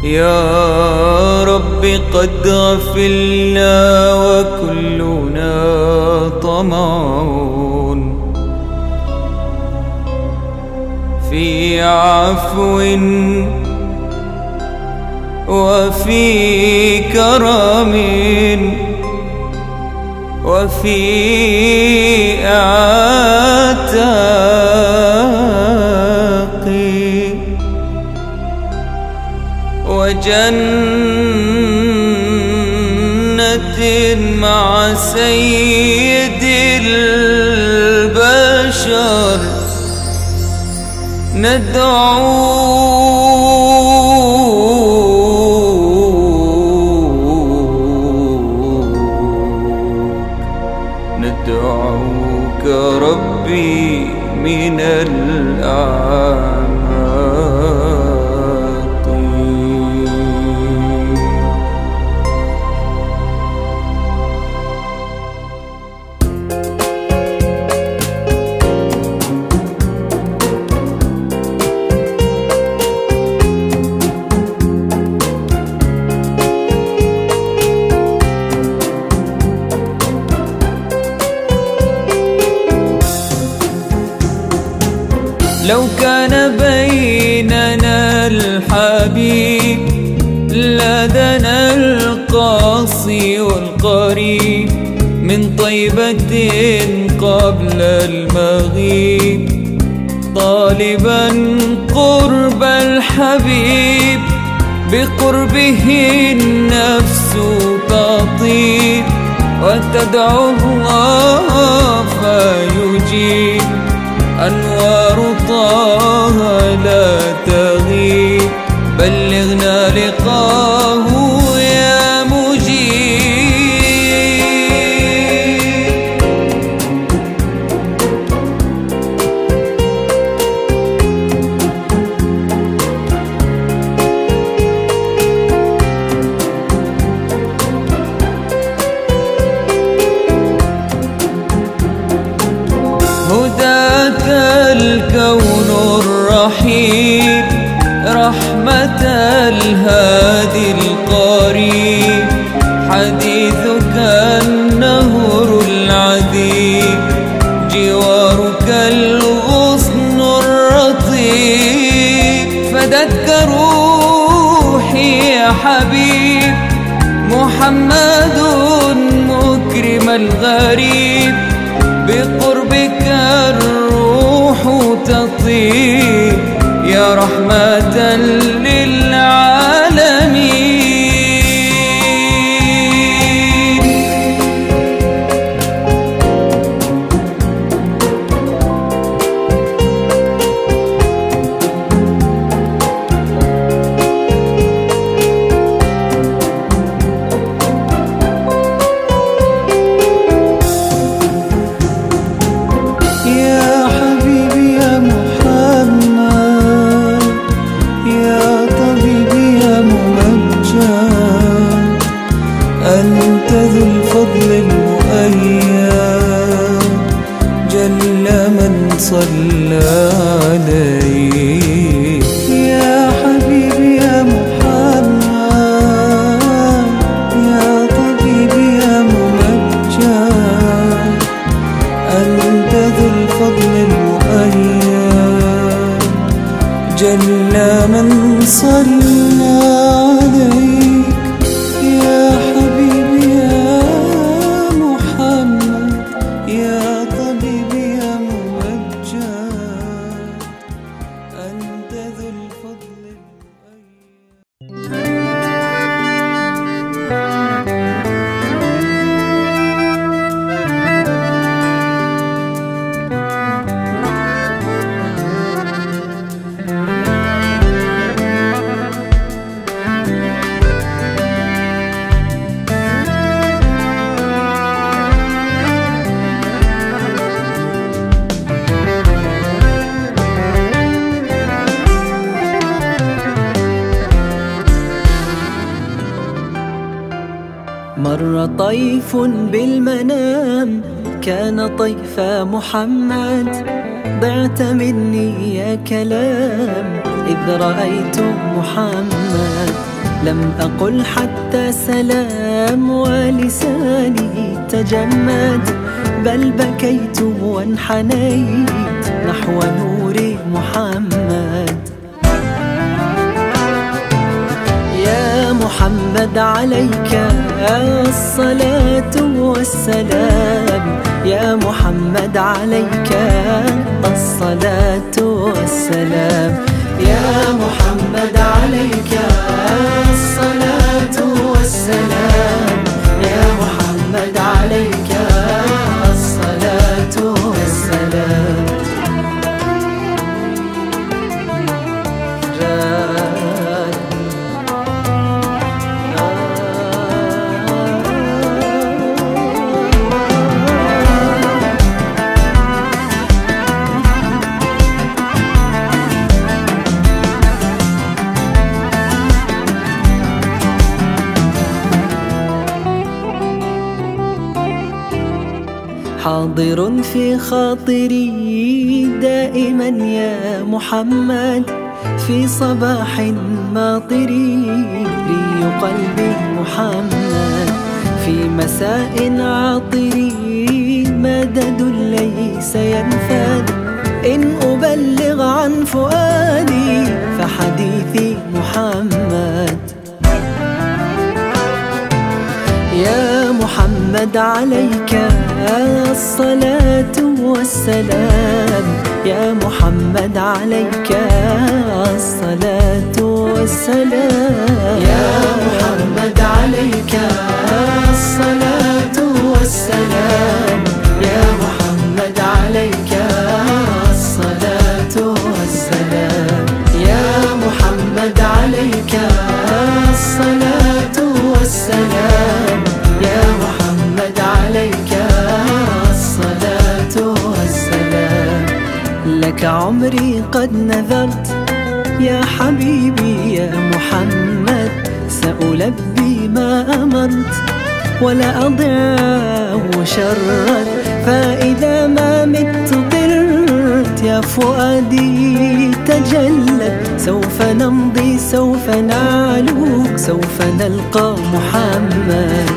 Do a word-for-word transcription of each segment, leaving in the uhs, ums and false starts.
يا رب قد غفلنا وكلنا طمعون في عفو وفي كرم وفي عتاق وجنة مع سيد البشر ندعوك ربي من الأعماق. لو كان بيننا الحبيب لدنا القاصي والقريب من طيبة قبل المغيب طالبا قرب الحبيب بقربه النفس تطيب وتدعو الله فيجيب أنوار طه لا تغيب بلغنا لقاه يا مجيب. هداك الكون الرحيم رحمة الهادي القريب حديثك النهر العذيب جوارك الغصن الرطيب فدتك روحي يا حبيب محمد مكرم الغريب بقربك الروح تطيب يا رحمة للعالمين. أنت ذو الفضل المؤيد جل من صلى عليك يا حبيبي يا محمد يا طبيبي يا ممجد أنت ذو الفضل المؤيد جل من صلى عليك يا حبيبي يا محمد يا طبيبي يا ممجد أنت ذو الفضل مر طيف بالمنام كان طيف محمد ضعت مني يا كلام إذ رأيت محمد لم أقل حتى سلام ولساني تجمد، بل بكيت وانحنيت نحو نور محمد. يا محمد عليك الصلاة والسلام، يا محمد عليك الصلاة والسلام، يا محمد عليك الصلاة والسلام، يا محمد عليك الصلاة والسلام. حاضر في خاطري دائما يا محمد، في صباح ماطري ري قلبي محمد، في مساء عاطري مدد ليس ينفد، إن أبلغ عن فؤادي فحديثي محمد. يا محمد عليك الصلاة والسلام، يا محمد عليك الصلاة والسلام، يا محمد عليك الصلاة والسلام، يا محمد عليك الصلاة والسلام، يا محمد عليك الصلاة والسلام، يا محمد عليك الصلاة والسلام. لك عمري قد نذرت يا حبيبي يا محمد، سألبي ما أمرت ولا أضع شرا، فإذا ما مت طرت يا فؤادي تجلت، سوف نمضي سوف نعلوك سوف نلقى محمد.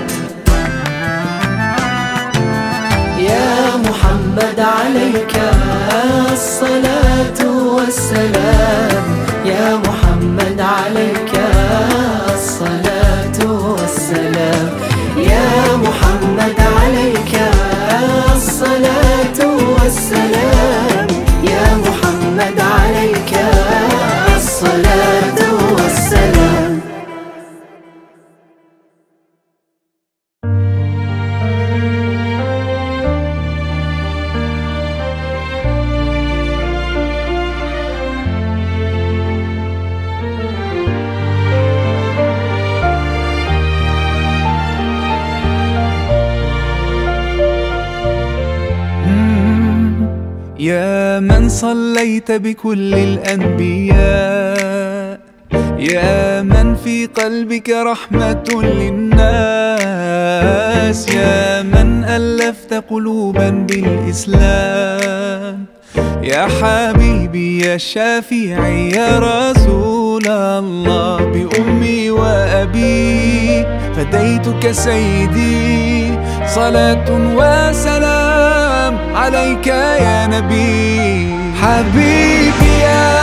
يا محمد عليك الصلاة والسلام، يا محمد عليك الصلاة والسلام، يا محمد عليك الصلاة والسلام، يا محمد عليك الصلاة والسلام. يا من صليت بكل الأنبياء، يا من في قلبك رحمة للناس، يا من ألفت قلوبا بالإسلام، يا حبيبي يا شافعي يا رسول الله، بأمي وأبي فديتك سيدي، صلاة وسلام عليك يا نبي. حبيبي يا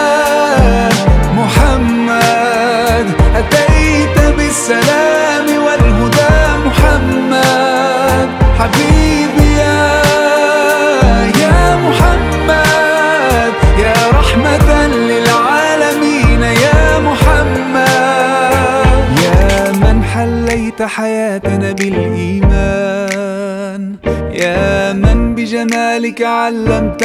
محمد أتيت بالسلام والهدى محمد، حبيبي يا يا محمد يا رحمة للعالمين يا محمد، يا من حليت حياتنا بالإيمان، يا من بجمالك علمت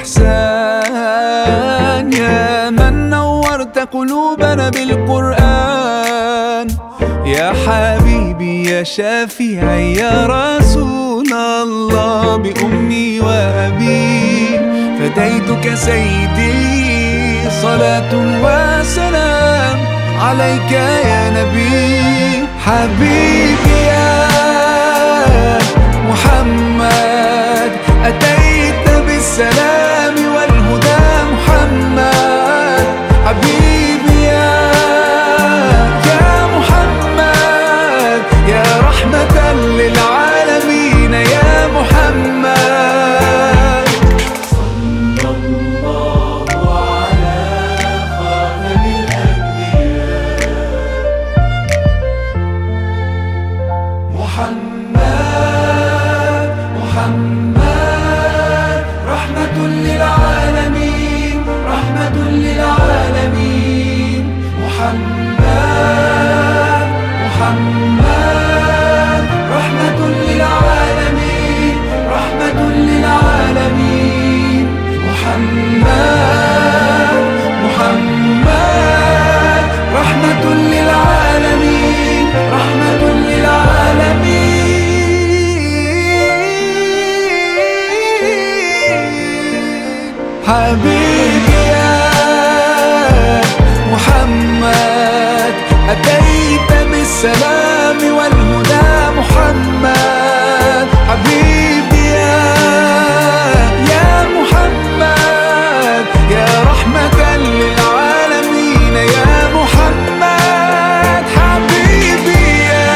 الإحسان، يا من نورت قلوبنا بالقرآن، يا حبيبي يا شافعي يا رسول الله، بأمي وأبي فديتك سيدي، صلاة وسلام عليك يا نبي. حبيبي يا محمد أتيت بالسلام والهدى محمد، حبيبي يا يا محمد، يا رحمة للعالمين يا محمد. صلى الله على خاتم الأنبياء محمد محمد، رحمة للعالمين رحمة للعالمين محمد محمد، رحمة للعالمين رحمة للعالمين محمد محمد، رحمة للعالمين رحمة للعالمين. حبيبي يا محمد، أتيت بالسلام والهدى محمد. حبيبي يا يا محمد، يا رحمة للعالمين يا محمد. حبيبي يا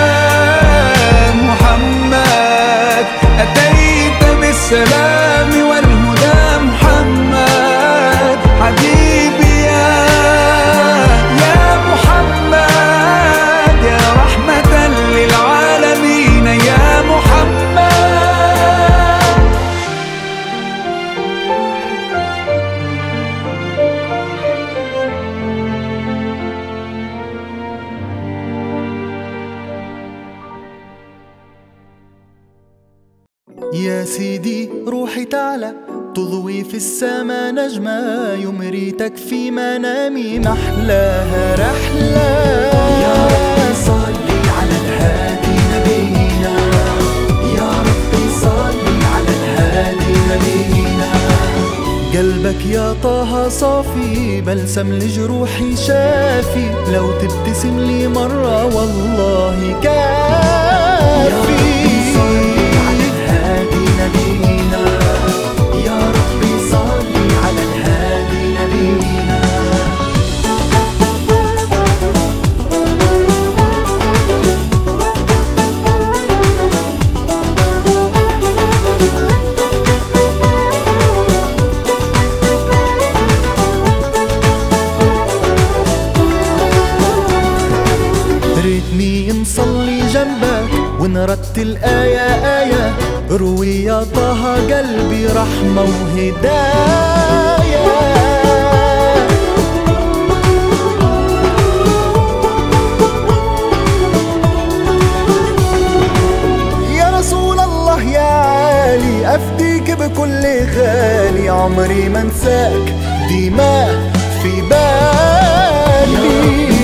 محمد، أتيت بالسلام والهدى محمد. حبيبي يا يا محمد، يا رحمة للعالمين يا محمد. يا سيدي روحي تعلى تضوي في السما نجمة، يوم في منامي محلاها رحلة. يا ربي صلي على الهادي نبينا، يا ربي صلي على الهادي نبينا. قلبك يا طه صافي، بلسم لجروحي شافي، لو تبتسم لي مرة والله كافي. يا ربي صلي على الهادي نبينا، يا ربي صلي على الهادي نبينا. ريتني نصلي جنبك ونرتل آية آية، روي يا طه قلبي رحمة وهداية. يا رسول الله يا عالي، أفديك بكل غالي، عمري ما انساك دماء في بالي.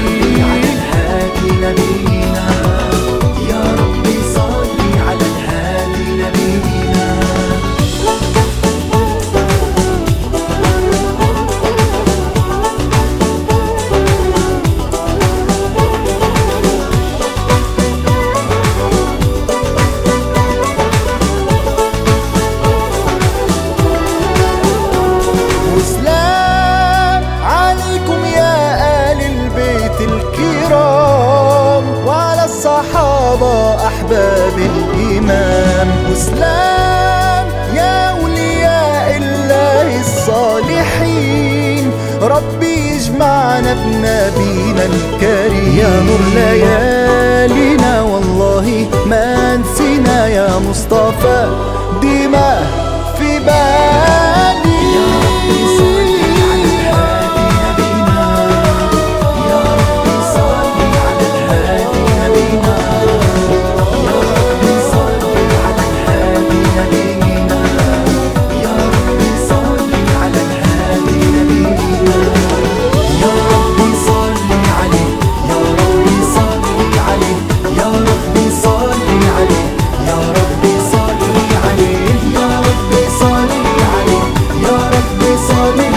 نبينا يا ربي صلي على الهادي نبينا. وسلام عليكم يا آل البيت الكرام، وعلى الصحابة أحباب الإمام. وسلام يا أولياء الله الصالحين، ربي يجمعنا بنبينا الكريم. يا نور ليالينا والله ما نسينا، يا مصطفى دماء في بالي. يا ربي صلي على الهادي نبينا، يا ربي صلي على الهادي نبينا، يا ربي صلي على الهادي نبينا، يا ربي صلي على الهادي نبينا. يا ربي صلي عليه، يا ربي صلي عليه، يا ربي صلي عليه، يا ربي صلي عليه، يا ربي صلي عليه، يا ربي صلي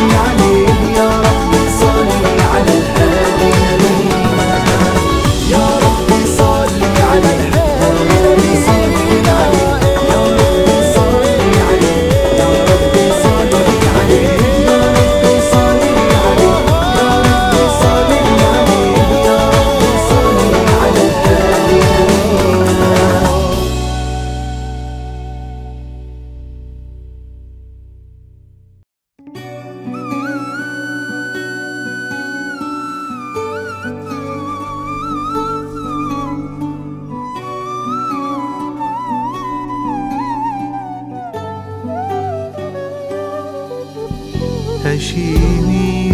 هاشمي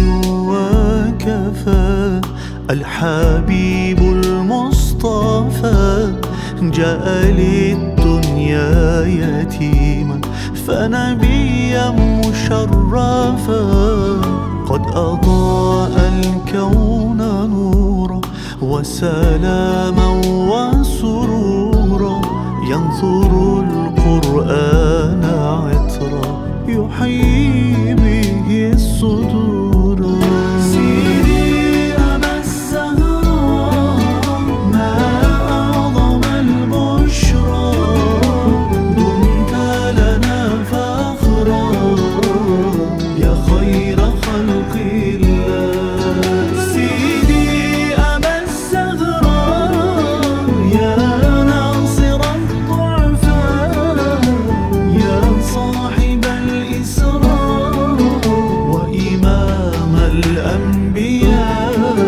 وكفى الحبيب المصطفى جاء للدنيا يتيما فنبيا مشرفا قد أضاء الكون نورا وسلاما وسرورا ينثر القرآن عطرا يحيي به الصدور سيدي أبا الزهراء ما أعظم البشرى دمت لنا فخرا يا خير خلق الله سيدي أبا الزهراء يا ناصر الضعفاء يا صاحب الإسراء وإمام الأنبياء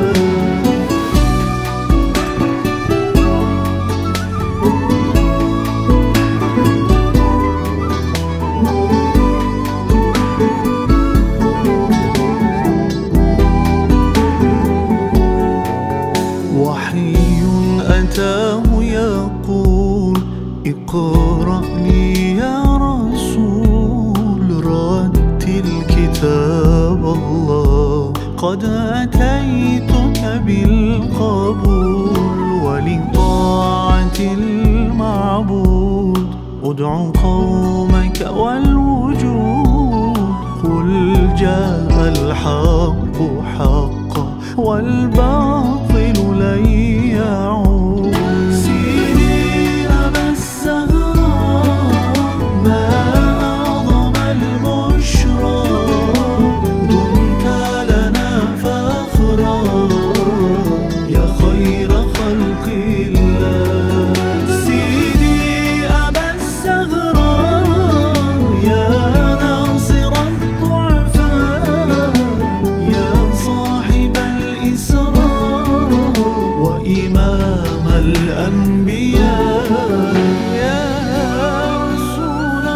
وحي أتاه يقول اقرأ لي يا رسول رتل كتاب الله قد أتيتك بالقبول ولطاعة المعبود ادع قومك والوجود قل جاء الحق حقا والباطل لن يعود سيدي أبا الزهراء ما أعظم البشرى دمت لنا فخرا يا خير خلق الله سيدي أبا الزهراء يا ناصر الضعفاء يا صاحب الإسراء وإمام الأنبياء يا رسول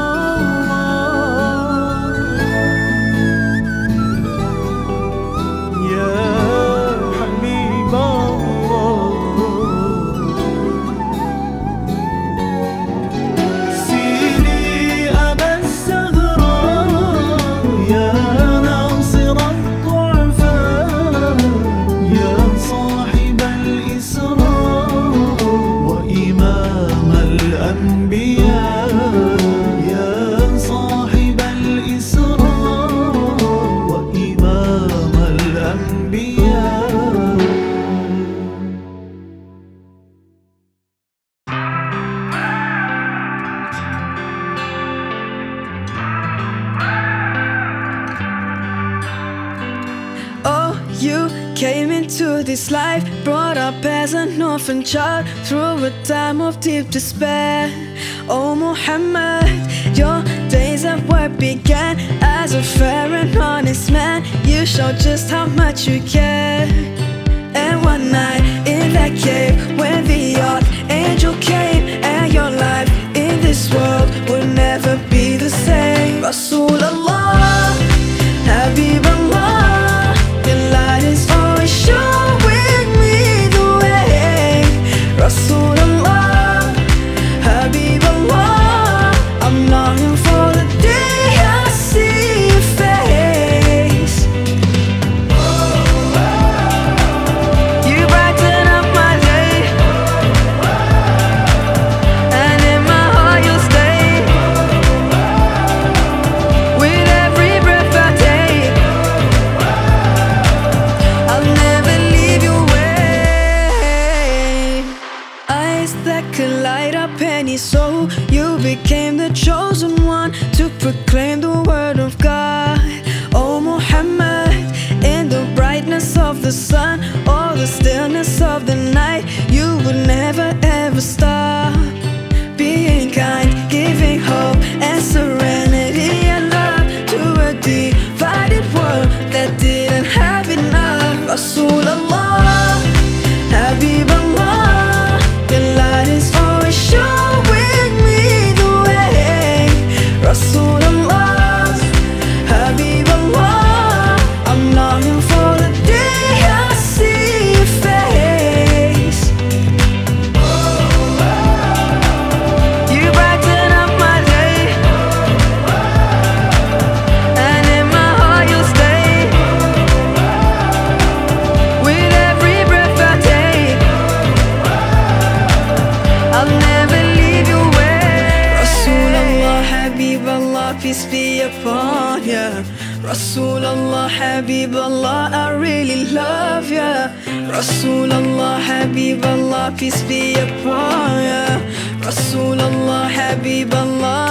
الله يا حبيب الله سيدي أبا الزهراء يا ناصر الضعفاء يا صاحب الإسراء وإمام الأنبياء يا صاحب الإسراء وإمام الأنبياء Oh, you came into this life, brought up as an orphan child through a time of deep despair. Oh Muhammad, your days at work began as a fair and honest man. You showed just how much you care. And one night in that cave, when the archangel came, and your life in this world would never be the same. Rasulullah, Habibullah, your light is always showing me the way. Rasulullah, Habibullah, I'm longing for the day I see your face. You brighten up my day, and in my heart you'll stay. With every breath I take, I'll never leave your way. Eyes that could light up any soul, you became the chosen one to proclaim the word of God. Oh Muhammad, in the brightness of the sun or the stillness of the night, you would never ever stop being kind, giving hope and serenity and love to a divided world that didn't have enough. Rasulullah, Habibullah, your light is always showing me the way. Rasulullah, Habibullah, Rasulallah, Habiballah, I really love ya. Rasulallah, Habiballah, peace be upon ya. Rasulallah, Habiballah,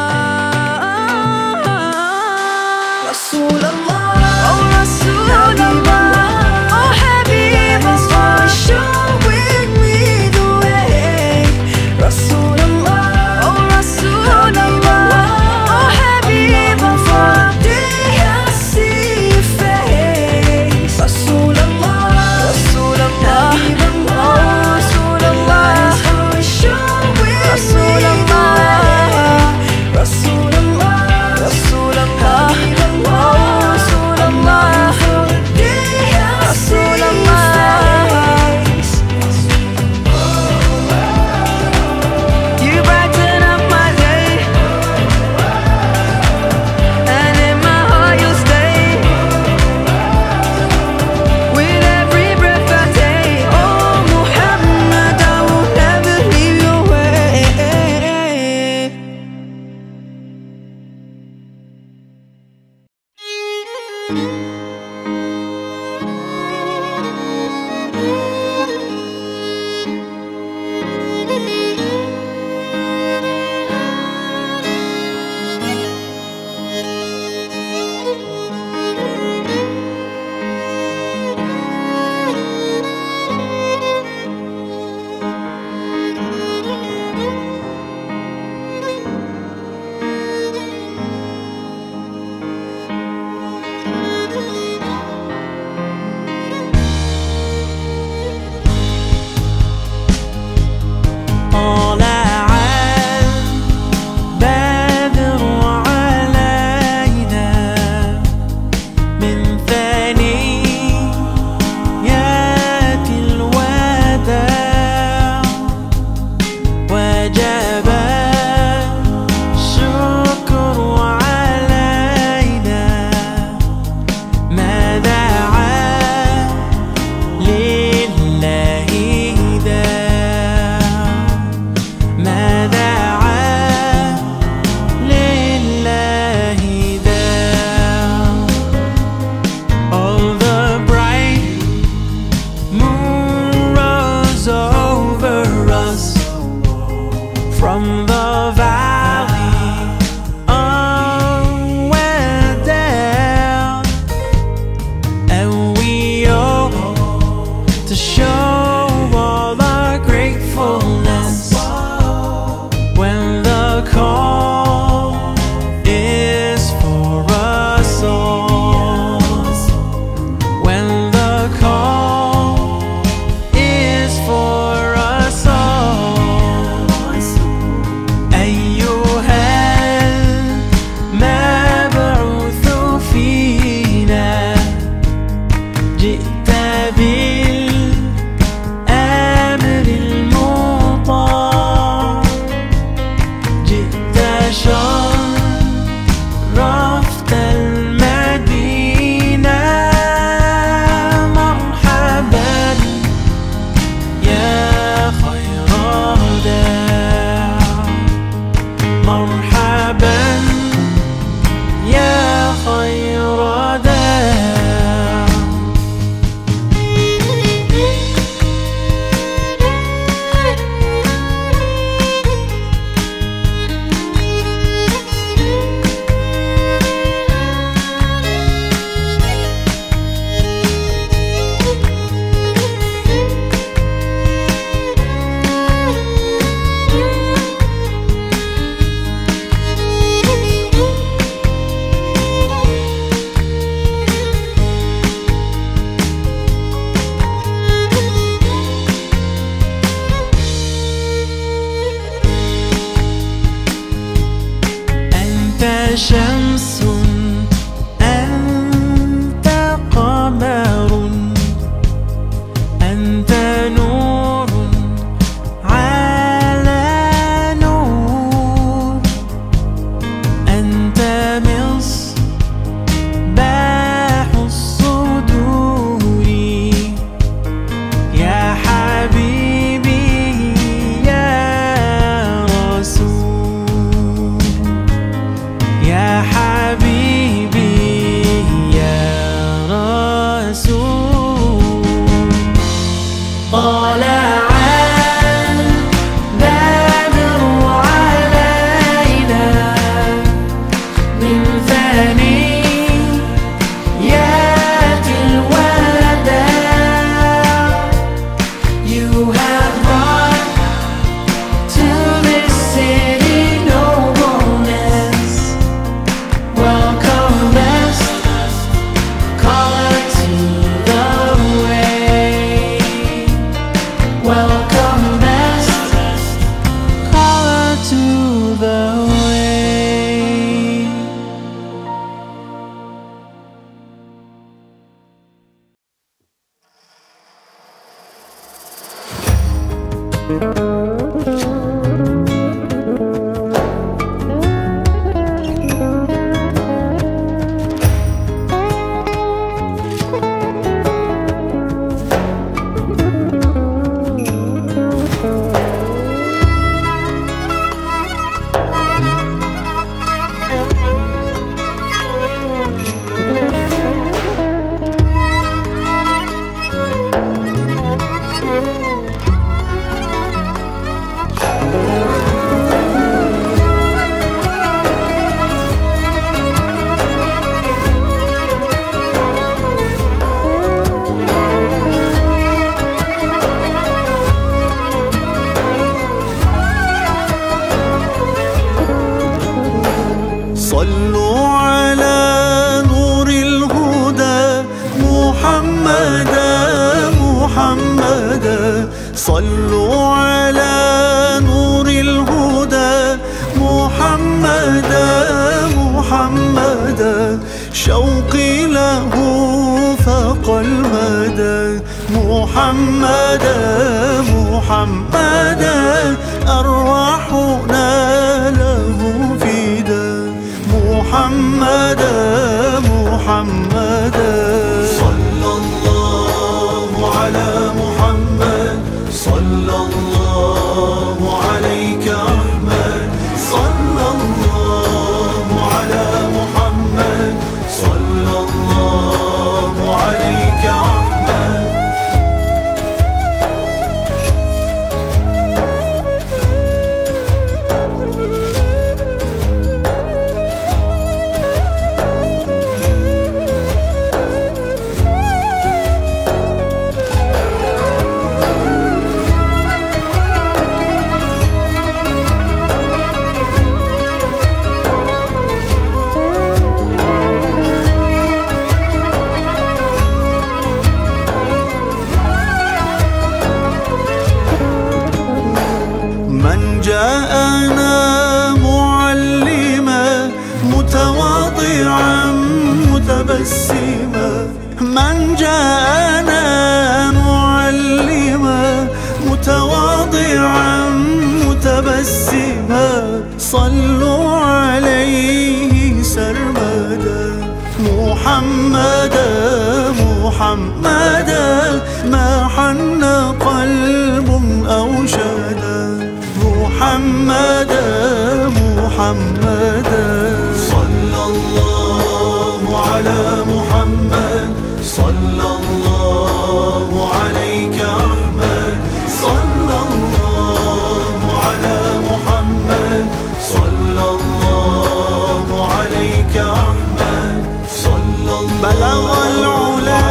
Rasulallah, oh Rasulallah, oh Habiballah, showing me the way. Rasulallah, oh Rasulallah, oh Habiballah, day I see your face. Rasulallah, Rasulallah, Habiballah, Rasulallah, showing me the way. Rasulallah, Rasulallah, شمس أنت قمر أنت نور على نور أنت مصباح الصدور يا حبيبي يا رسول يا حبيبي صلوا على نور الهدى محمدا محمدا، صلوا على نور الهدى محمدا محمدا، شوقي له فاق المدى محمدا محمدا، أرواحنا له فدا محمدا محمدا. صلى الله على محمد، صلى الله عليك أحمد، صلى الله على محمد، صلى الله عليك أحمد. من جاءنا معلما متواضعا متبسما، من جاءنا معلما متواضعا متبسما، صلوا عليه سرمدا محمدا محمدا، ما حن قلب أوشدا محمدا محمدا. صلى الله على محمد، صلى الله عليك أحمد، صلى الله على محمد، صلى الله عليك أحمد، صلى الله بلغ العلا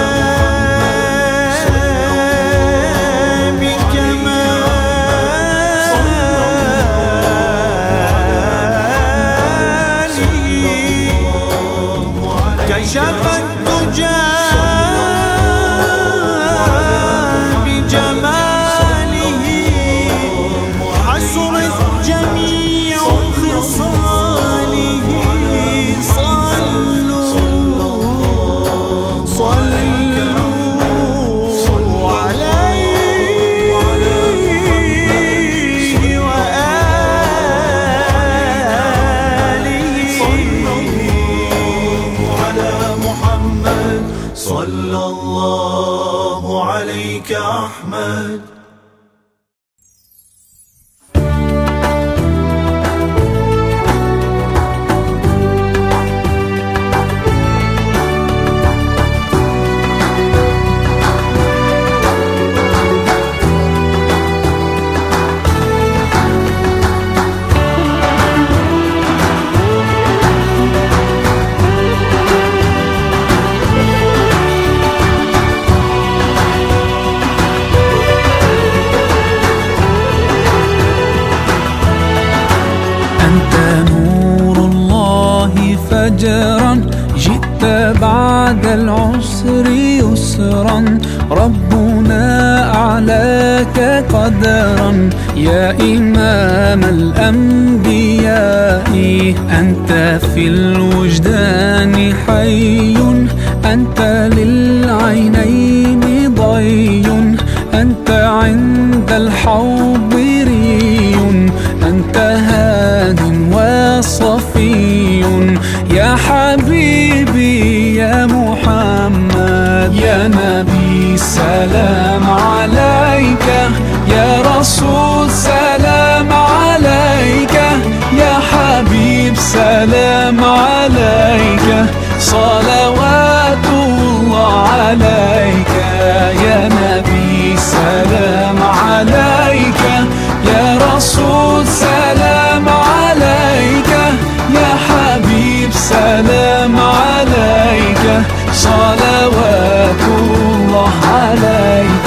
كشف الدجى بجماله، حسرت جميع خصاله، صلوا صلوا عليه وآله. صلى الله عليك أحمد. فجرا جئت بعد العسر يسرا، ربنا أعلاك قدرا يا إمام الأنبياء، أنت في الوجدان حي، أنت للعينين ضي، أنت عند الحوض سلام عليك يا رسول سلام عليك يا حبيب سلام عليك صلوات الله عليك يا نبي سلام عليك يا رسول سلام عليك يا حبيب سلام عليك صلوات الله عليك.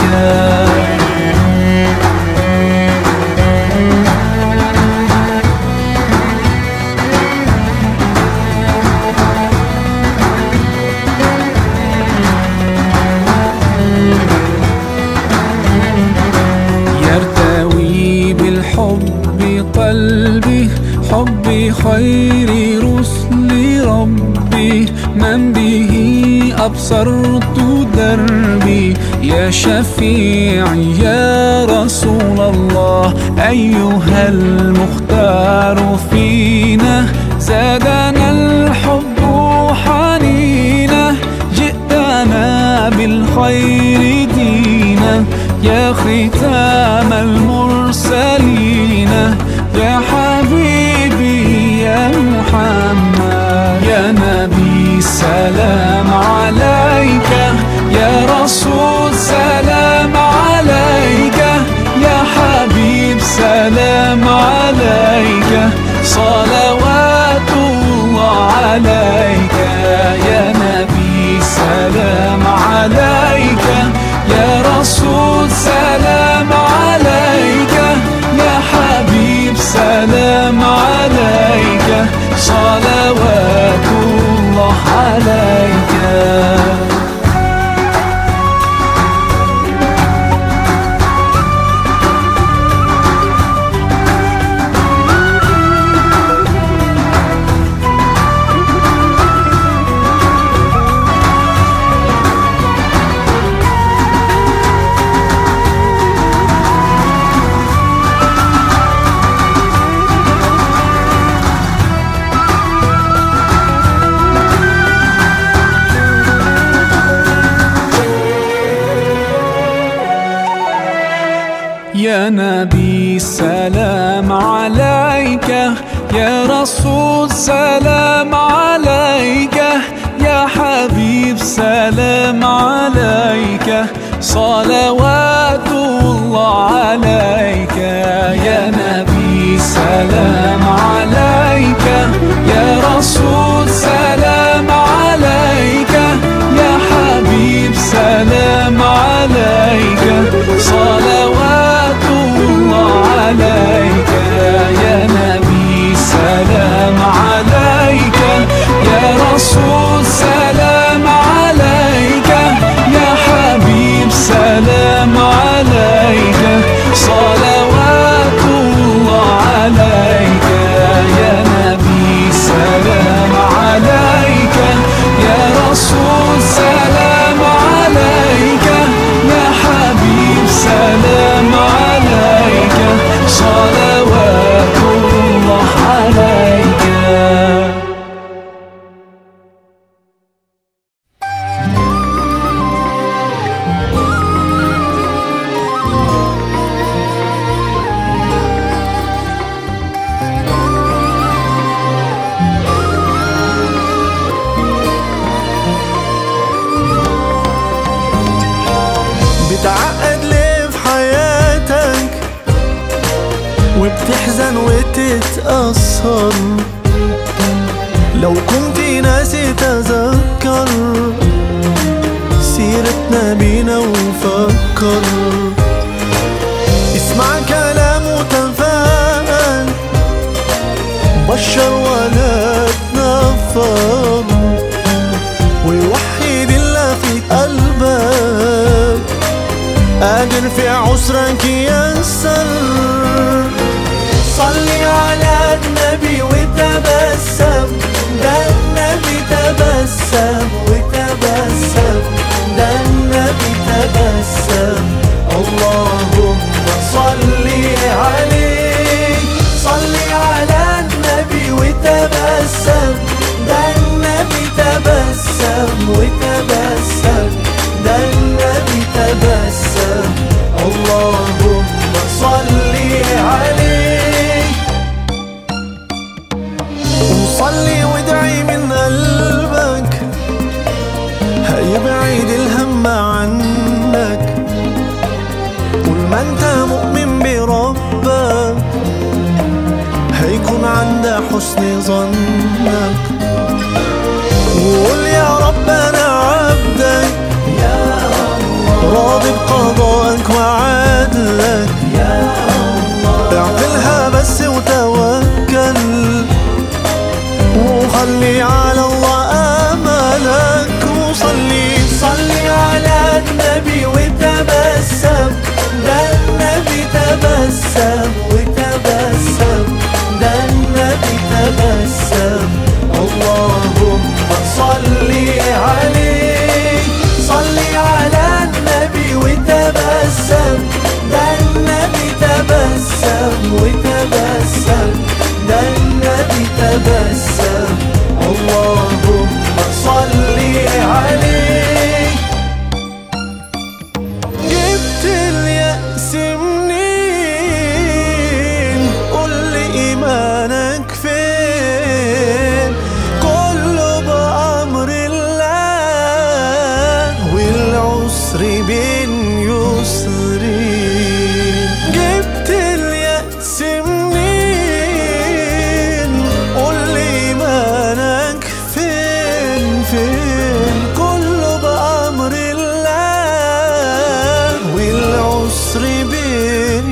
يرتوي بالحب قلبي حب خير رسل ربي من به أبصرت دربي يا شفيعي يا رسول الله أيها المختار فينا زادنا الحب حنينا جئتنا بالخير دينا يا ختام المرسلين يا حبيبي يا محمد يا نبي سلام عليك يا رسول سلام عليك يا حبيب سلام عليك صلوات الله عليك يا نبي سلام عليك يا رسول سلام عليك يا حبيب سلام عليك صلوات الله عليك. يا نبي سلام عليك يا رسول سلام عليك يا حبيب سلام عليك صلوات الله عليك يا نبي سلام عليك يا رسول سلام عليك يا حبيب سلام عليك صلوات الله عليك يا نبي سلام عليك يا رسول سلام عليك يا حبيب سلام عليك صلوات الله عليك يا نبي سلام عليك يا رسول سلام عليك يا حبيب سلام عليك صلوات الله عليك. بتعقد ليه في حياتك وبتحزن وتتأثر لو كنت ناسي تذكر سيرتنا بينا وفكر اسمع كلام وتفاءل بشر ولا تنفر ويوحد الله في قلبك قادر في عسرك يسر صلي على النبي وتبسم ده النبي تبسم وتبسم ده النبي تبسم اللهم صلي عليه صلي على النبي وتبسم ده النبي تبسم وتبسم ده النبي تبسم حسن ظنك، وقول يا رب أنا عبدك يا الله، راضي بقضائك وعدلك، يا الله اعملها بس وتوكل، وخلي على الله أملك، وصلي صلي على النبي وتبسم، ده النبي تبسم وتبسم، ده النبي تبسم. اللهم صلي عليه، صلي على النبي وتبسم، ده النبي تبسم وتبسم، ده النبي تبسم. اللهم صلي عليه. جبت اليأس منين؟ قول لي إيمانك فين؟ كله بأمر الله، والعسر بين يسرين. جبت اليأس منين؟ قول لي إيمانك فين فين؟ كله بأمر الله، والعسر بين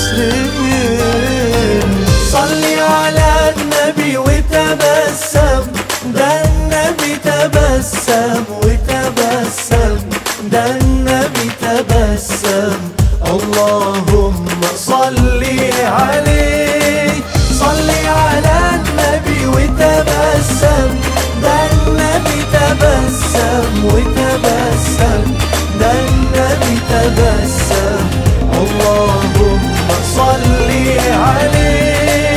يسرين. صلي على النبي وتبسم، ده النبي تبسم وتبسم، ده النبي تبسم. اللهم صلي عليه، صلي على النبي وتبسم، ده النبي تبسم وتبسم، ده النبي تبسم. اللهم صلي عليه.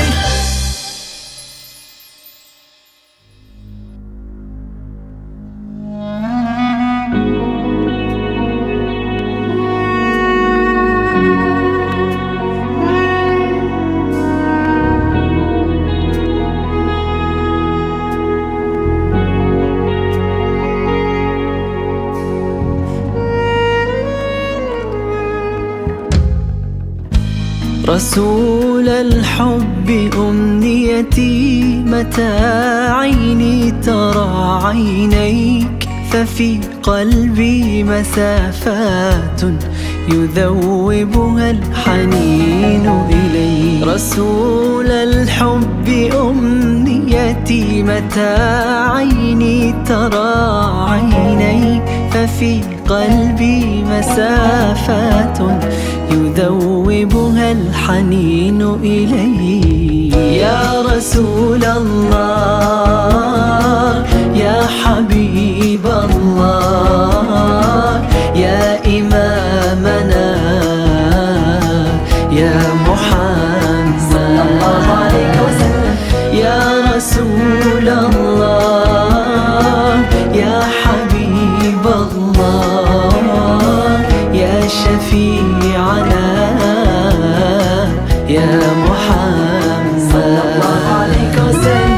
رسول الحب أمنيتي، متى عيني ترى عينيك ففي قلبي مسافات يذوبها الحنين إليك. رسول الحب أمنيتي، متى عيني ترى عينيك ففي قلبي مسافات يذوبها الحنين إليك. يا رسول الله، يا حبيب الله، يا إمامنا، يا محمد صلى الله عليه وسلم. يا رسول الله، يا حبيب الله، يا شفيعنا، يا محمد صلى الله عليه وسلم.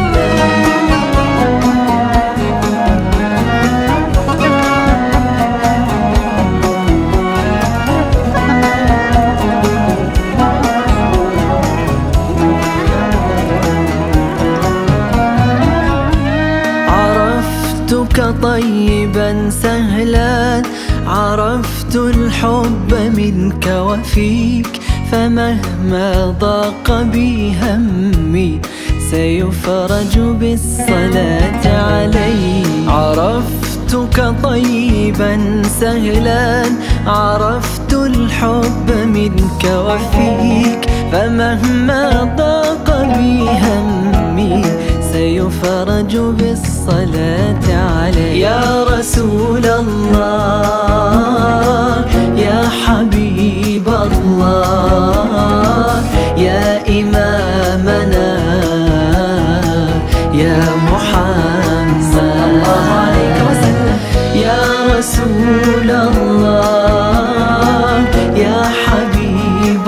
عرفتك طيبا سهلا، عرفت الحب منك وفيك، فمهما ضاق بي همي سيفرج بالصلاة عليك. عرفتك طيبا سهلا، عرفت الحب منك وفيك، فمهما ضاق بي همي سيفرج بالصلاة عليك. يا رسول الله، يا حبيب الله، يا إمامنا، يا محمد صلى الله عليه وسلم. يا رسول الله، يا حبيب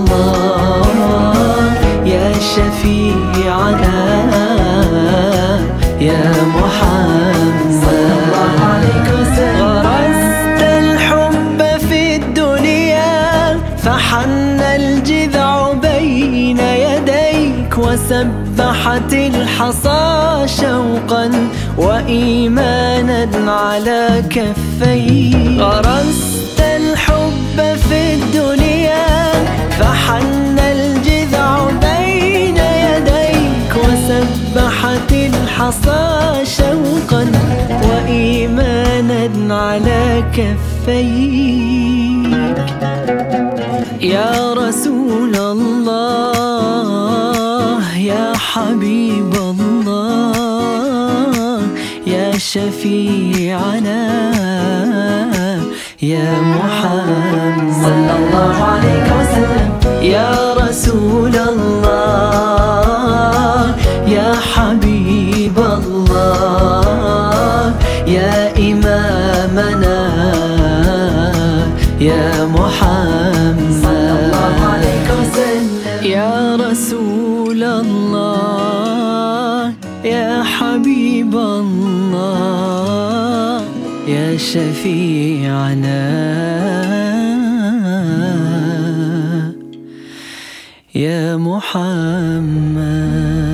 الله، يا شفيعنا، يا محمد صلى الله عليه وسلم. غرست الحب في الدنيا فحن الجذع بين يديك، وسبحت الحصى شوقا وإيمانا على كفي. غرست الحب في الدنيا فحن الجذع بين يديك، وسبحت الحصى شوقا وإيمانا على كفيك. يا رسول الله يا حبيب الله يا شفيعنا يا محمد صلى الله عليه وسلم. يا رسول الله يا حبيب الله يا إمامنا يا محمد صلى الله عليه وسلم. يا رسول الله يا حبيب الله يا شفيعنا يا محمد.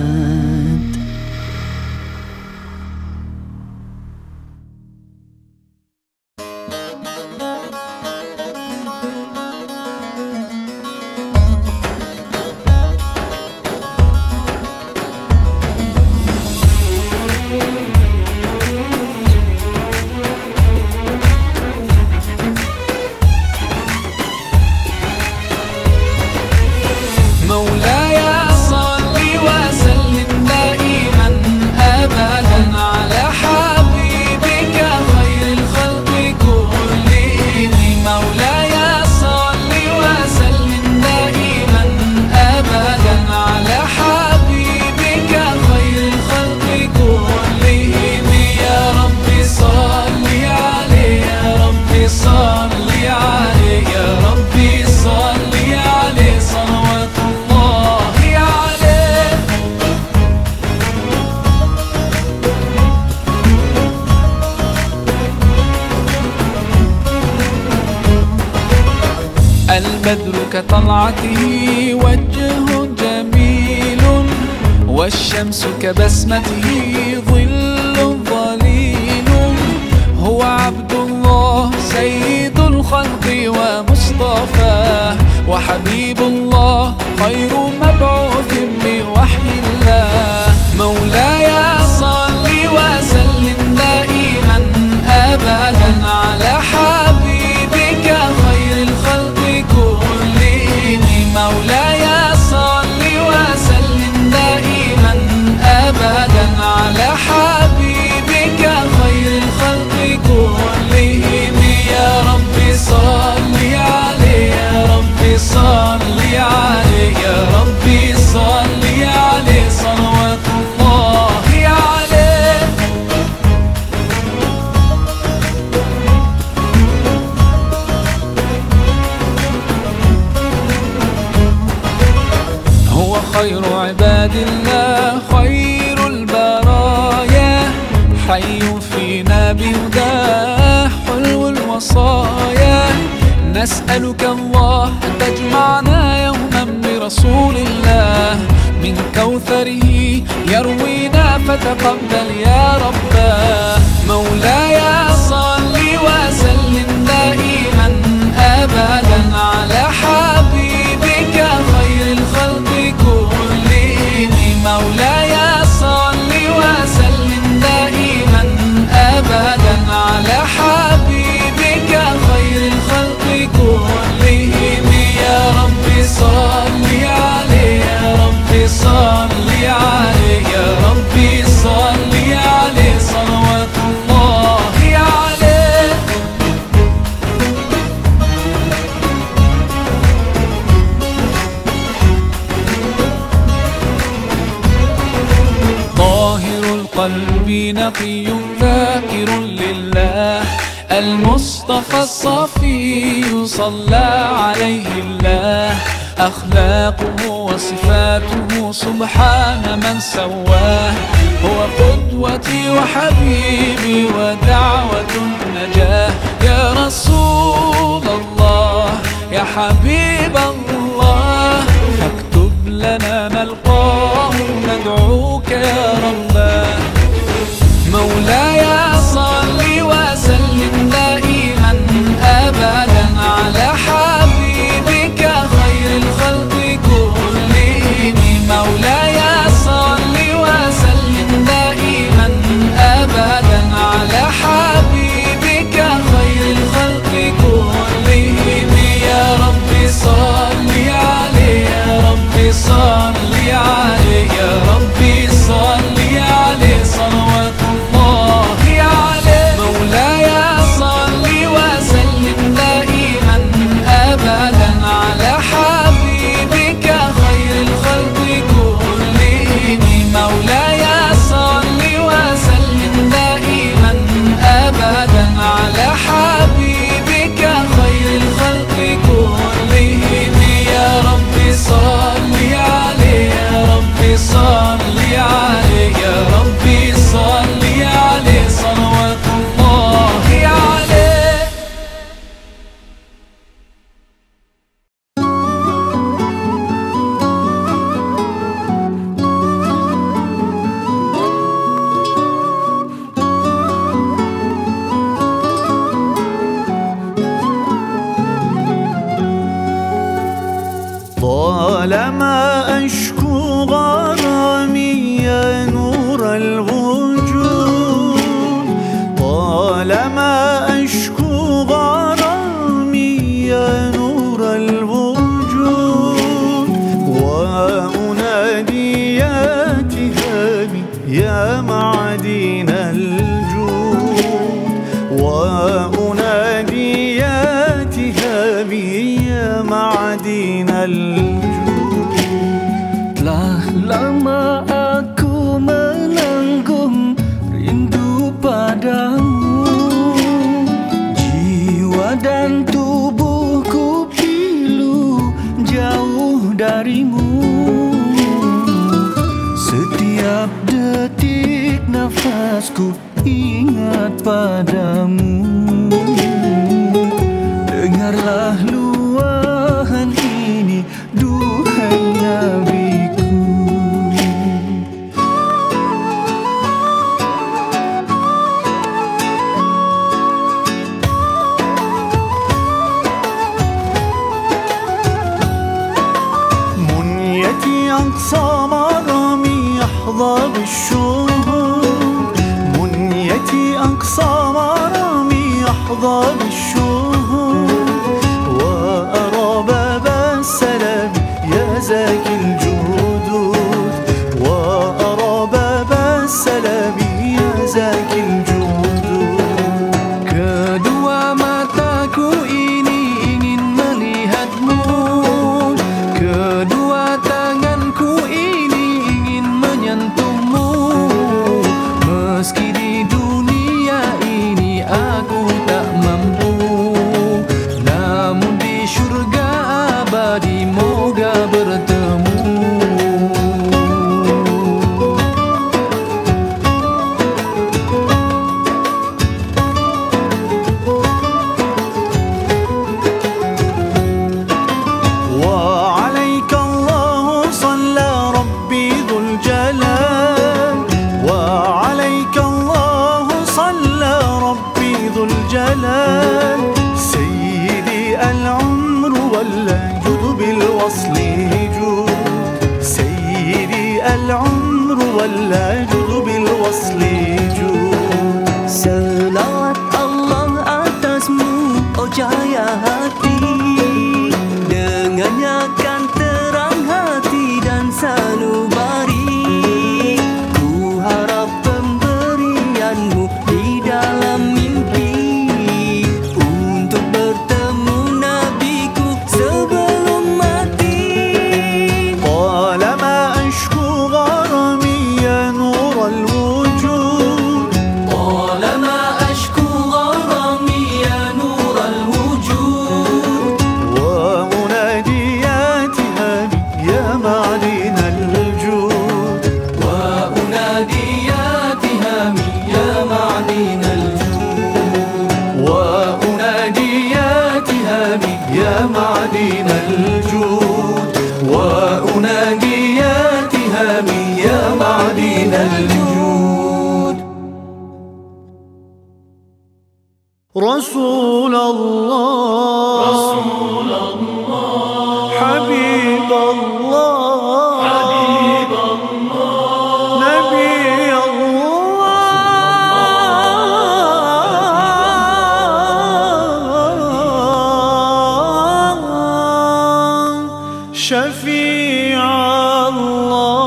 البدر كطلعته وجه جميل، والشمس كبسمته ظل ظليل. هو عبد الله سيد الخلق ومصطفاه، وحبيب الله خير مبعوث بوحي الله. مولاي صل وسلم دائما أبدا على حبيبك خير الخلق كلهم. مولاي صل وسلم دائما أبدا على حبيبك خير الخلق كلهم. يا رب صل عليه يا رب صل عليه يا رب صل عليه صلوات الله عليه. هو خير عباد الله خير البرايا، حي فينا بهداه حلو الوصايا. نسألك الله أن تجمعنا يوما برسول الله، من كوثره يروينا فتقبل يا رباه. مولاي صل وسلم دائما أبدا على حبيبك خير الخلق كلهم. مولاي صل وسلم دائما أبدا على حبيبك خير الخلق كلهم. يا رب صل عليه يا رب صل عليه يا رب صل عليه صلوات الله عليه. طاهر القلب نقي ذاكر لله، المصطفى الصفي صلى عليه الله. أخلاقه وصفاته سبحان من سواه، هو قدوتي وحبيبي ودعوة النجاة. يا رسول الله يا حبيب الله، فاكتب لنا نلقاه طالما أشكو غرامي يا نور الوجود، طالما أشكو غرامي يا نور الوجود، وأنادي يا تهامي يا معدن الجود، وأنادي يا تهامي يا معدن الجود. Telah lama aku menanggung rindu padamu, jiwa dan tubuhku pilu jauh darimu. Setiap detik nafasku ingat padamu. Dengarlah luahan ini, duhai nabiku. منيتي أقصى مرامي يحظى بالشهود، منيتي أقصى مرامي يحظى بالشهود، وأرى باب السلام يا زاكي الجدود، وأرى باب السلام يا زاكي الجدود. Kedua mataku ini ingin melihatmu, kedua tanganku ini ingin menyentuhmu. Meski di dunia ini aku tak mampu, namun di syurga abadi moga bertemu. وعليك الله صلى ربي ذو الجلال، وعليك الله صلى ربي ذو الجلال. سيدي العمر والجود بالوصل جود، سيدي العمر والجود بالوصل جود. Selawat Allah atasmu, oh cahaya hati, dengannya kan terang hati dan sanubari. Ku harap pemberianmu di dalam mimpi, untuk bertemu nabiku sebelum mati. طالما أشكو غرامي يا نور الوجود، طالما أشكو غرامي يا نور الوجود، وأنادي يا تهامي يا معدن الجود، وأنادي يا تهامي يا معدن الجود، وأنادي يا تهامي يا معدن الجود، وأنادي يا تهامي يا معدن الجود. رسول الله، رسول الله، حبيب الله، حبيب الله، نبي الله، شفيع الله.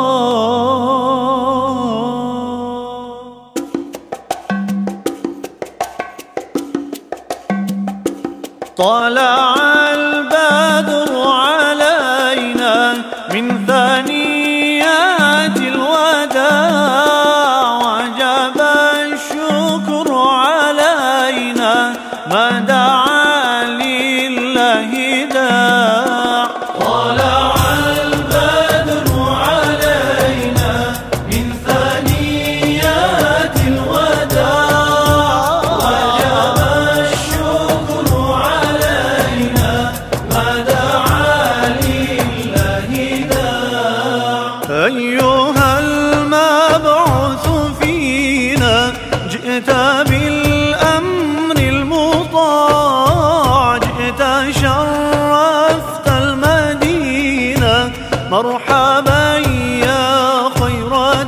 طلع البدر علينا من ثنيات الوداع، وجب الشكر علينا ما دعا لله داع. طلع البدر علينا من ثنيات الوداع، وجب الشكر علينا ما دعا لله داع. أيها المبعوث فينا جئت بالأمر المطاع، جئت شر مرحبا يا خير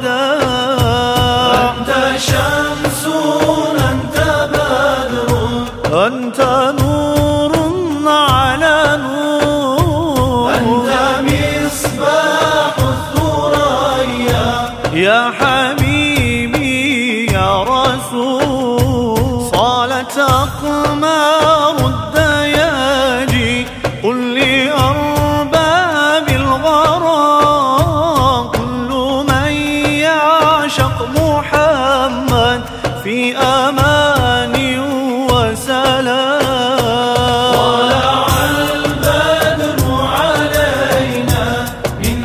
داع. أنت شمس أنت بدر أنت نور على نور، أنت مصباح الثريا يا حبيبي يا رسول. صالت أقمار الدياجي قل لأرباب الغرام كل من يعشق محمد في أمان وسلام. طلع البدر علينا من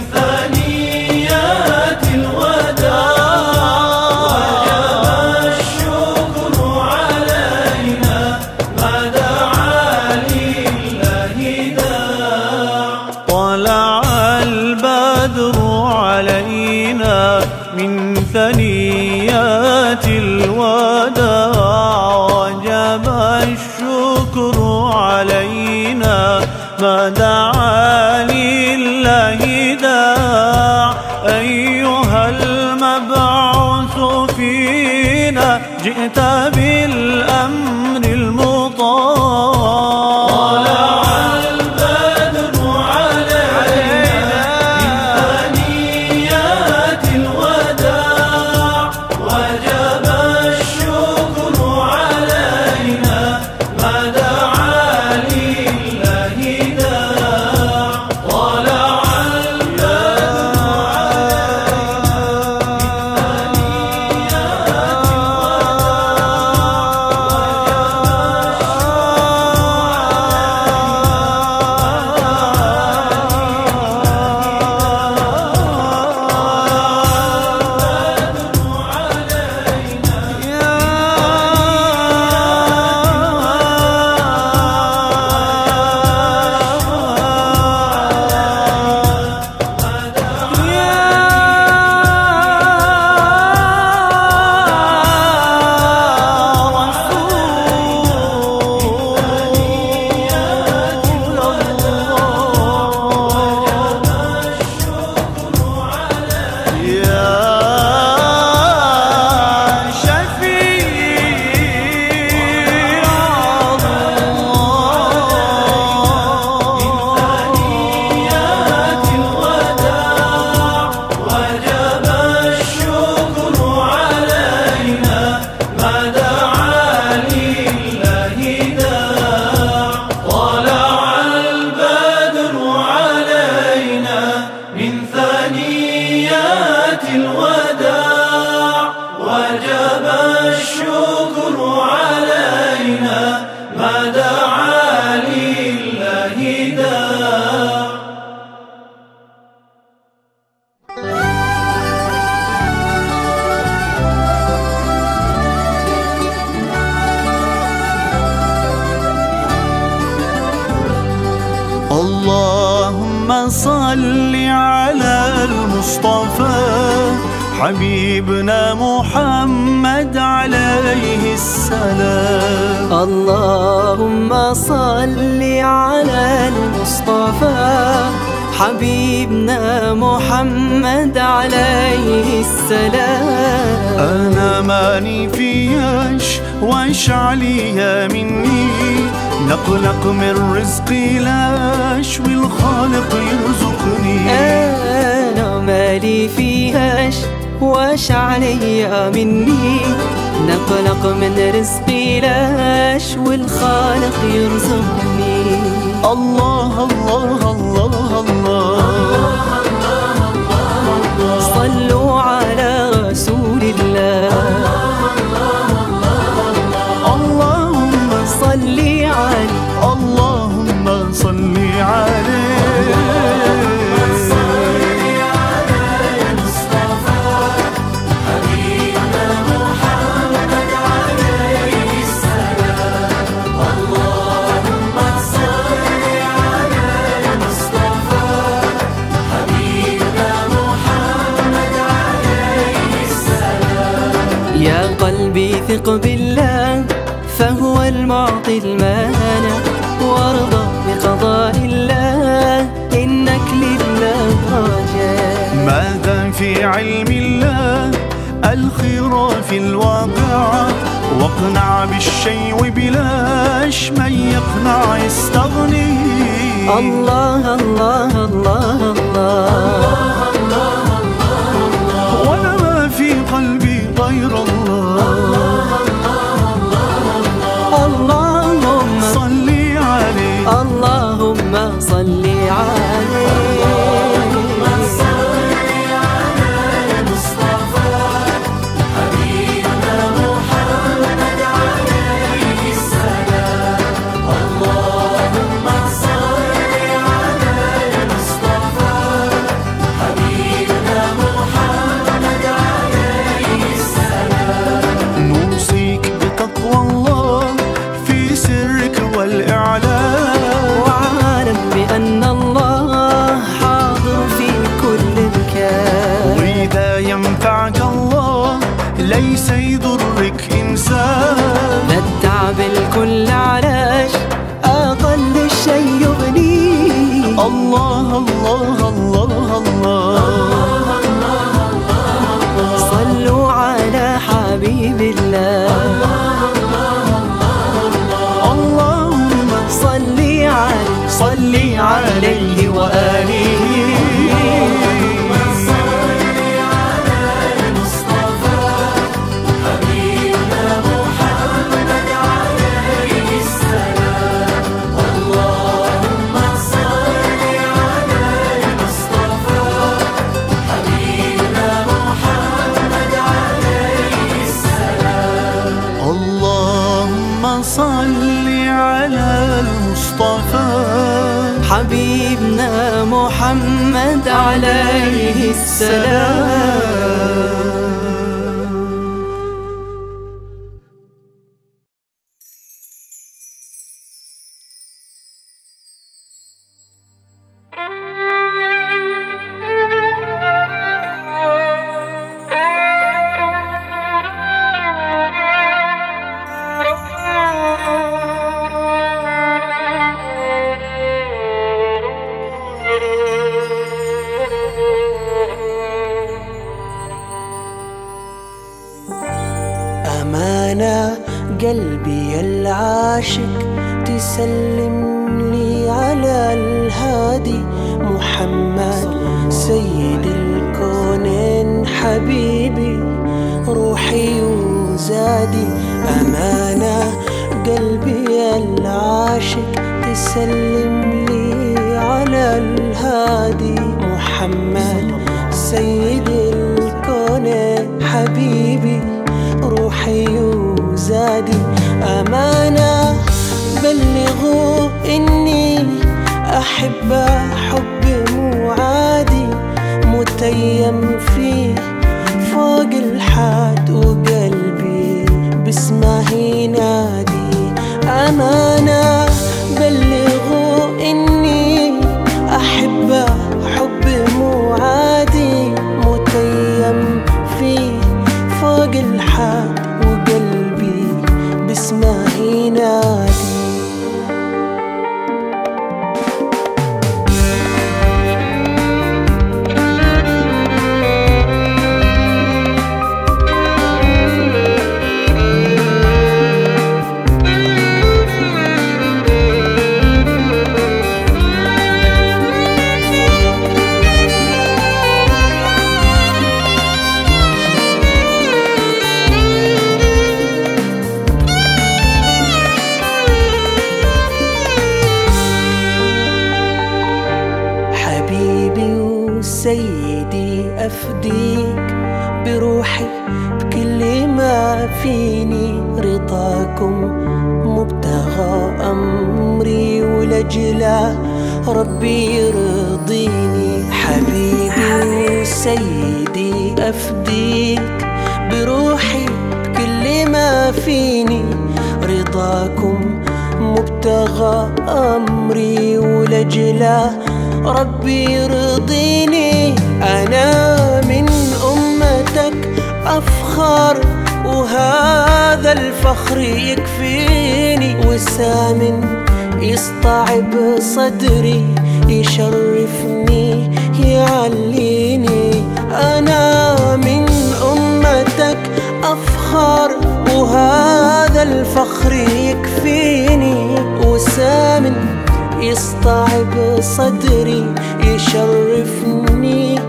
ثنيات الوداع، وجب الشكر علينا ما دعا لله داع. طلع البدر علينا من ثنيات الوداع، وجب الشكر علينا ما دعا لله داع. أيها المبعوث فينا جئت بالأمر المطاع. طلع البدر علينا من ثنيات الوداع، وجب الشكر علينا ما دعا لله داع. طلع البدر علينا من ثنيات الوداع، وجب الشكر علينا ما دعا لله داع. اللهم صل على المصطفى حبيبنا محمد عليه السلام. اللهم صل على المصطفى حبيبنا محمد عليه السلام. أنا ماني فياش واش عليا مني، نقلق من رزقي لاش والخالق يرزقني. أنا مالي فيهاش واش عليا مني، نقلق من رزقي لاش والخالق يرزقني. الله الله الله الله صلوا على رسول الله. اللهم صل عليه، اللهم صل عليه. يا قلبي ثق بالله فهو المعطي المانع، وارضى بقضاء الله إنك لله راجع. الخير في الواقع، واقنع بالشيء وبلاش من يقنع يستغني. الله الله الله الله وانا ما في قلبي غير الله. اللهم صلي عليه، اللهم صلي عليه. واعلم بأن الله حاضر في كل مكان، وإذا ينفعك الله ليس يضرك إنسان. نتعب الكل علاش أقل شيء يغني. الله الله الله الله صلوا على حبيب الله. صلي عليه صلي عليه وآله. اللهم صل على المصطفى حبيبنا محمد عليه السلام. اللهم صل على المصطفى حبيبنا محمد عليه السلام. اللهم صل على المصطفى حبيبنا محمد عليه السلام. أمانة قلبي العاشق تسلم لي على الهادي محمد سيد الكونين حبيبي روحي وزادي. أمانة قلبي العاشق تسلم لي على الهادي محمد سيد الكونين حبيبي روحي وزادي. أمانة بلغوا إني أحب حب مو عادي متيم فيه فوق الحاد وقلبي باسمه ينادي. أمانة بلغوا إني أحب حب مو عادي متيم فيه فوق الحاد وقلبي باسمه ينادي. سيدي أفديك بروحي بكل ما فيني رضاكم مبتغى أمري ولجله ربي يرضيني. حبيبي وسيدي أفديك بروحي بكل ما فيني رضاكم مبتغى أمري ولجله ربي يرضيني. أنا من أمتك أفخر وهذا الفخر يكفيني. وسام يصطعب صدري يشرفني يعليني. أنا من أمتك فخر وهذا الفخر يكفيني، وسام يصطعب صدري يشرفني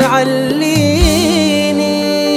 يعليني.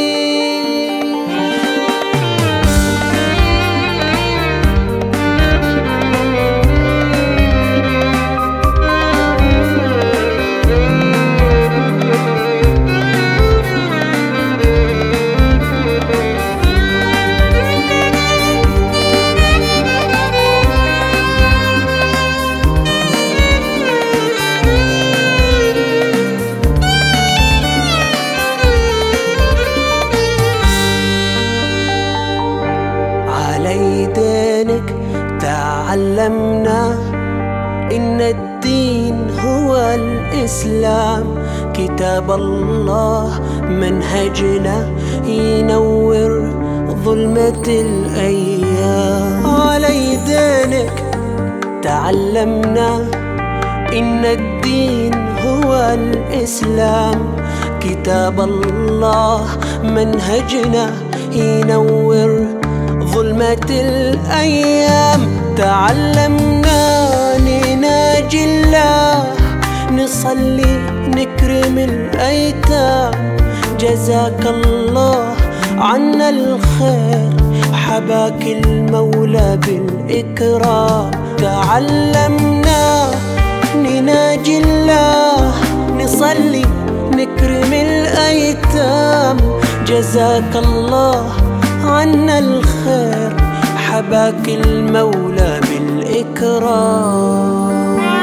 تعلمنا إن الدين هو الإسلام، كتاب الله منهجنا ينور ظلمة الأيام. على يدينك تعلمنا إن الدين هو الإسلام، كتاب الله منهجنا ينور ظلمة الأيام. تعلمنا نناجي الله، نصلي نكرم الأيتام. جزاك الله عنا الخير، حباك المولى بالإكرام. تعلمنا نناجي الله، نصلي نكرم الأيتام. جزاك الله عنا الخير، حباك المولى بالإكرام.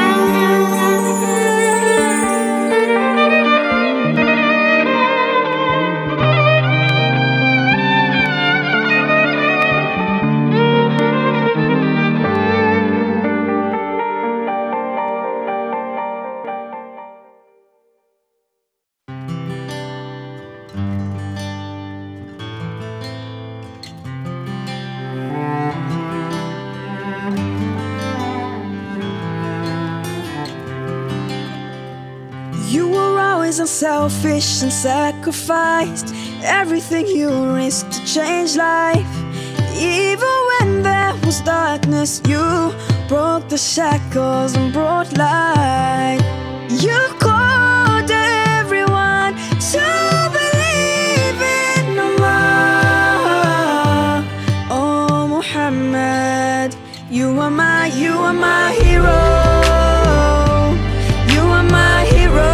Unselfish and sacrificed everything you risked to change life. Even when there was darkness, you broke the shackles and brought light. You called everyone to believe in Allah. Oh Muhammad, you are my, you are my hero. You are my hero.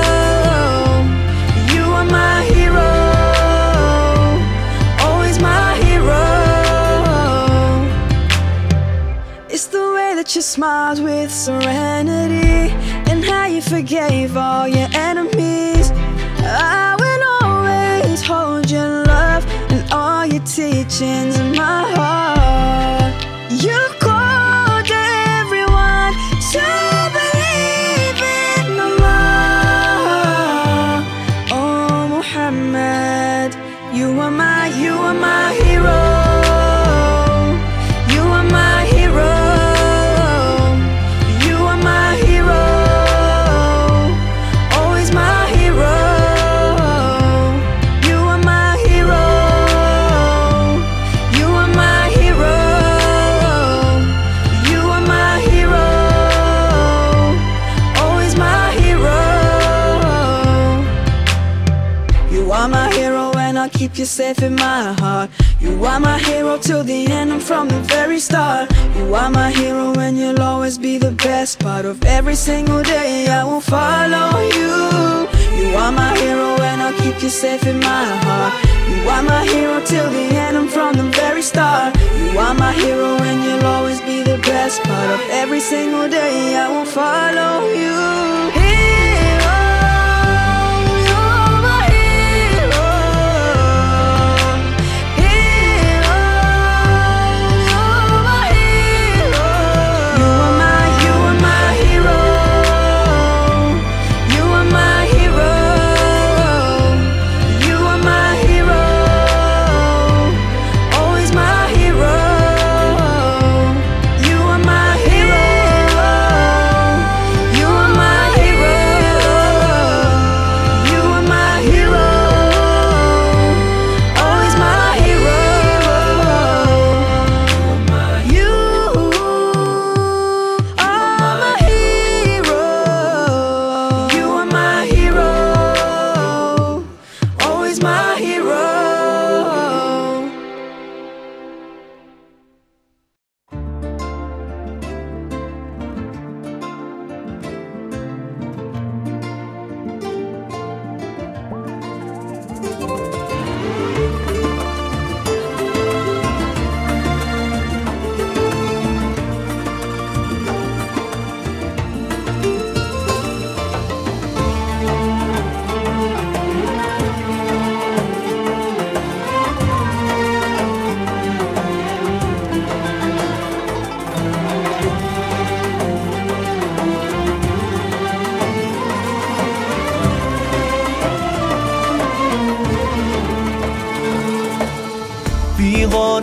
You smiled with serenity, and how you forgave all your enemies. I will always hold your love and all your teachings in my heart. You called everyone to believe in Allah. Oh Muhammad, you are my, you are my hero. You are my hero. Keep you safe in my heart. You are my hero till the end and from the very start. You are my hero and you'll always be the best part of every single day. I will follow you. You are my hero and I'll keep you safe in my heart. You are my hero till the end and from the very start. You are my hero and you'll always be the best part of every single day. I will follow you.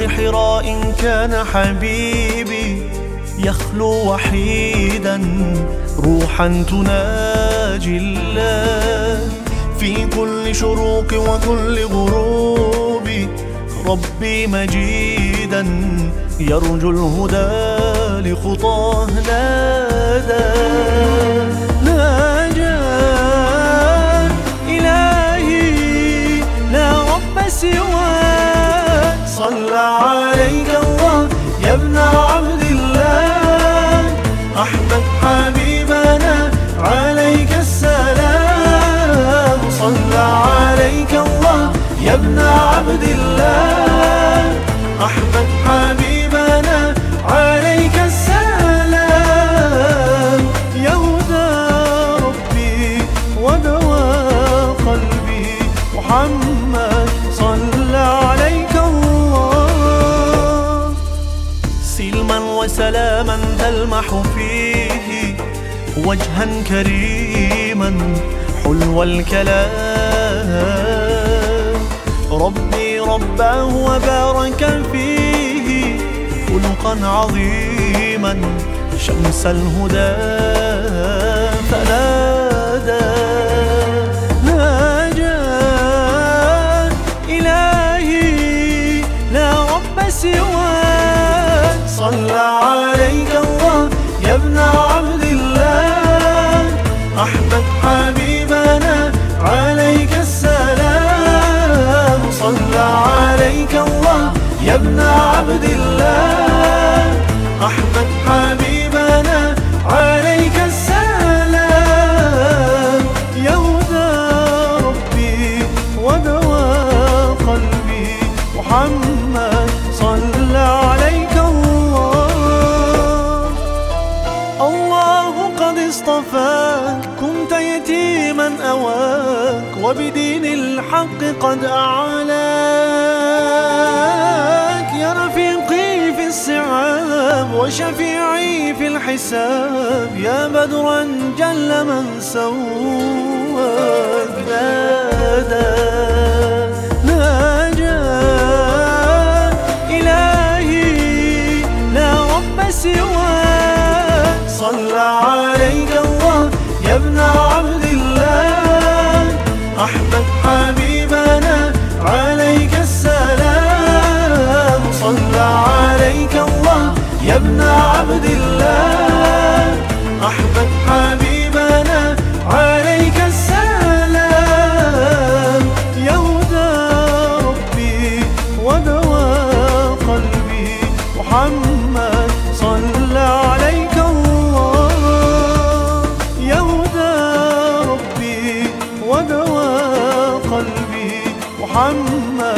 حراء كان حبيبي يخلو وحيدا روحا تناجي الله. في كل شروق وكل غروب ربي مجيدا يرجو الهدى لخطاه نادى. ناجاك إلهي لا رب سواك، صلى عليك الله يا ابن عبد الله. أحمد حبيبنا عليك السلام، صلى عليك الله يا ابن عبد الله. أحمد حبيبنا عليك السلام، يا هدى ربي ودواء قلبي محمد صلى عليك الله. سلما وسلاما تلمح فيه وجها كريما حلو الكلام. ربي رباه وبارك فيه خلقا عظيما شمس الهدى فنادى. ناجاك إلهي لا رب سواك، صلى عليك الله يا ابن عبد الله. أحمد حبيبنا عليك السلام، صلى عليك الله يا ابن عبد الله. أحمد حبيبنا عليك السلام، يا هدى ربي ودواء قلبي محمد صلى عليك الله. الله قد اصطفاك كنت يتيما أواك، وبدين الحق قد أعلاك. يا رفيقي في الصعاب وشفيعي في الحساب، يا بدرا جل من سواك. نادى ناجاك إلهي لا رب سواك، صلى عليك الله يا ابن عبد الله. أحمد حبيبنا عليك السلام، صلى عليك الله يا ابن عبد الله. أحمد حبيبنا عليك السلام، يا هدى ربي ودواء قلبي محمد صلى عليك الله. يا هدى ربي ودواء قلبي محمد